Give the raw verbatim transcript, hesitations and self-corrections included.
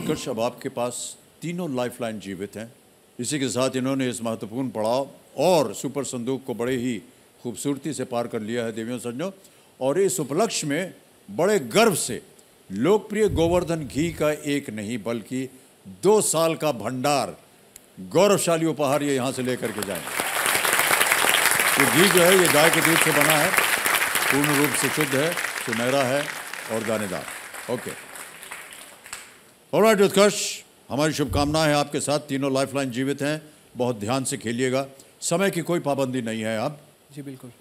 उत्कर्ष, अब आपके पास तीनों लाइफलाइन जीवित हैं। इसी के साथ इन्होंने इस महत्वपूर्ण पड़ाव और सुपर संदूक को बड़े ही खूबसूरती से पार कर लिया है देवियों सज्जनों। और इस उपलक्ष्य में बड़े गर्व से लोकप्रिय गोवर्धन घी का एक नहीं बल्कि दो साल का भंडार गौरवशाली उपहार ये यहाँ से लेकर के जाएंगे। ये घी जो है ये गाय के दूध से बना है, पूर्ण रूप से शुद्ध है, सुनहरा है और दानेदार। ओके, ऑलराइट उत्कर्ष, हमारी शुभकामनाएं हैं आपके साथ। तीनों लाइफलाइन जीवित हैं, बहुत ध्यान से खेलिएगा, समय की कोई पाबंदी नहीं है। आप जी बिल्कुल।